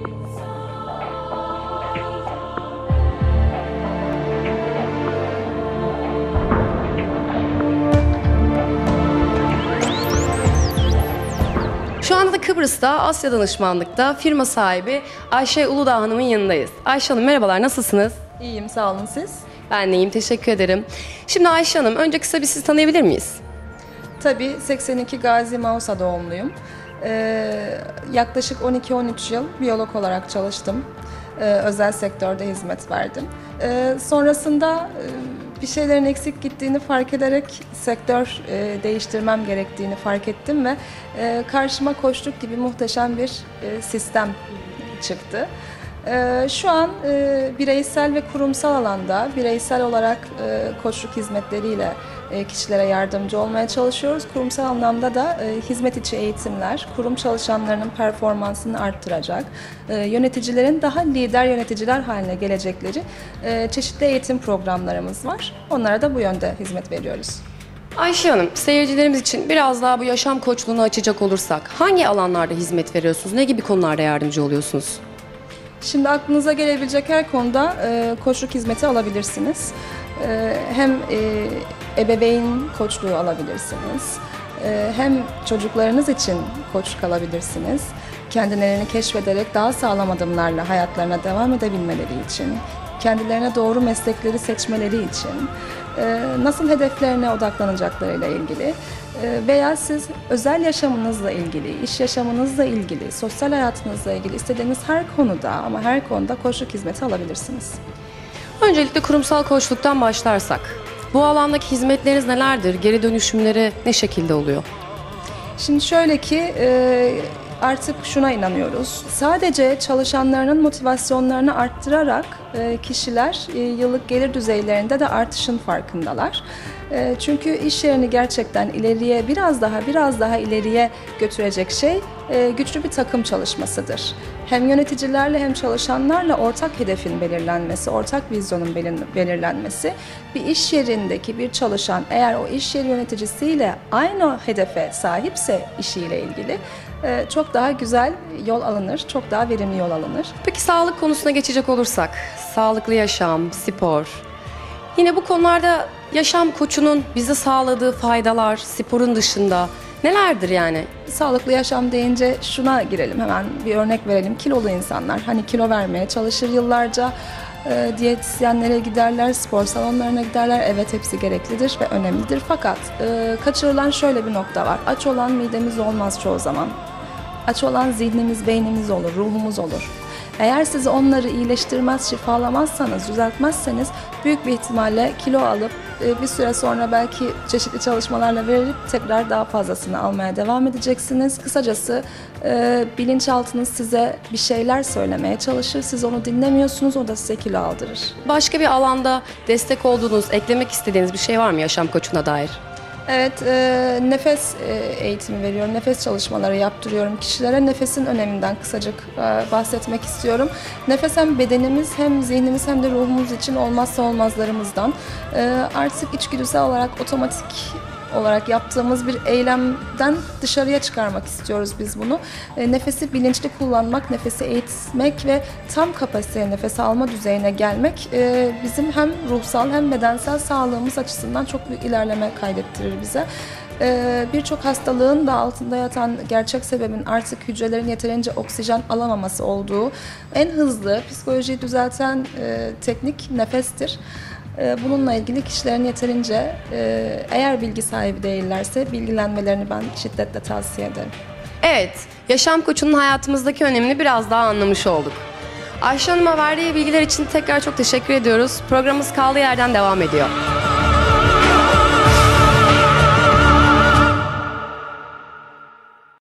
Şu anda da Kıbrıs'ta Asya Danışmanlık'ta firma sahibi Ayşe Uludağ Hanım'ın yanındayız. Ayşe Hanım merhabalar, nasılsınız? İyiyim, sağ olun siz. Ben de iyiyim, teşekkür ederim. Şimdi Ayşe Hanım, önce kısa bir sizi tanıyabilir miyiz? Tabii 82 Gazi Mausa doğumluyum. Yaklaşık 12-13 yıl biyolog olarak çalıştım. Özel sektörde hizmet verdim. Sonrasında bir şeylerin eksik gittiğini fark ederek sektör değiştirmem gerektiğini fark ettim ve karşıma koçluk gibi muhteşem bir sistem çıktı. Şu an bireysel ve kurumsal alanda bireysel olarak koçluk hizmetleriyle kişilere yardımcı olmaya çalışıyoruz. Kurumsal anlamda da hizmet içi eğitimler, kurum çalışanlarının performansını arttıracak, yöneticilerin daha lider yöneticiler haline gelecekleri çeşitli eğitim programlarımız var. Onlara da bu yönde hizmet veriyoruz. Ayşe Hanım, seyircilerimiz için biraz daha bu yaşam koçluğunu açacak olursak hangi alanlarda hizmet veriyorsunuz, ne gibi konularda yardımcı oluyorsunuz? Şimdi aklınıza gelebilecek her konuda koçluk hizmeti alabilirsiniz. Hem ebeveyn koçluğu alabilirsiniz, hem çocuklarınız için koçluk alabilirsiniz. Kendilerini keşfederek daha sağlam adımlarla hayatlarına devam edebilmeleri için, kendilerine doğru meslekleri seçmeleri için, nasıl hedeflerine odaklanacaklarıyla ilgili veya siz özel yaşamınızla ilgili, iş yaşamınızla ilgili, sosyal hayatınızla ilgili istediğiniz her konuda ama her konuda koçluk hizmeti alabilirsiniz. Öncelikle kurumsal koçluktan başlarsak, bu alandaki hizmetleriniz nelerdir? Geri dönüşümleri ne şekilde oluyor? Şimdi şöyle ki artık şuna inanıyoruz. Sadece çalışanlarının motivasyonlarını arttırarak kişiler yıllık gelir düzeylerinde de artışın farkındalar. Çünkü iş yerini gerçekten ileriye biraz daha ileriye götürecek şey güçlü bir takım çalışmasıdır. Hem yöneticilerle hem çalışanlarla ortak hedefin belirlenmesi, ortak vizyonun belirlenmesi, bir iş yerindeki bir çalışan eğer o iş yeri yöneticisiyle aynı hedefe sahipse işiyle ilgili çok daha güzel yol alınır, çok daha verimli yol alınır. Peki sağlık konusuna geçecek olursak, sağlıklı yaşam, spor, yine bu konularda yaşam koçunun bize sağladığı faydalar sporun dışında nelerdir yani? Sağlıklı yaşam deyince şuna girelim, hemen bir örnek verelim. Kilolu insanlar hani kilo vermeye çalışır yıllarca, diyetisyenlere giderler, spor salonlarına giderler. Evet, hepsi gereklidir ve önemlidir. Fakat kaçırılan şöyle bir nokta var. Aç olan midemiz olmaz çoğu zaman. Aç olan zihnimiz, beynimiz olur, ruhumuz olur. Eğer siz onları iyileştirmez, şifalamazsanız, düzeltmezseniz büyük bir ihtimalle kilo alıp bir süre sonra belki çeşitli çalışmalarla verip tekrar daha fazlasını almaya devam edeceksiniz. Kısacası bilinçaltınız size bir şeyler söylemeye çalışır. Siz onu dinlemiyorsunuz, o da size kilo aldırır. Başka bir alanda destek olduğunuz, eklemek istediğiniz bir şey var mı yaşam koçuna dair? Evet, nefes eğitimi veriyorum, nefes çalışmaları yaptırıyorum kişilere. Nefesin öneminden kısacık bahsetmek istiyorum. Nefes hem bedenimiz hem zihnimiz hem de ruhumuz için olmazsa olmazlarımızdan. Artık içgüdüsel olarak otomatik olarak yaptığımız bir eylemden dışarıya çıkarmak istiyoruz biz bunu. Nefesi bilinçli kullanmak, nefesi eğitmek ve tam kapasiteye nefes alma düzeyine gelmek bizim hem ruhsal hem bedensel sağlığımız açısından çok büyük ilerleme kaydettirir bize. Birçok hastalığın da altında yatan gerçek sebebin artık hücrelerin yeterince oksijen alamaması olduğu en hızlı psikolojiyi düzelten teknik nefestir. Bununla ilgili kişilerin yeterince eğer bilgi sahibi değillerse bilgilenmelerini ben şiddetle tavsiye ederim. Evet, yaşam koçunun hayatımızdaki önemini biraz daha anlamış olduk. Ayşe Hanım'a verdiği bilgiler için tekrar çok teşekkür ediyoruz. Programımız kaldığı yerden devam ediyor.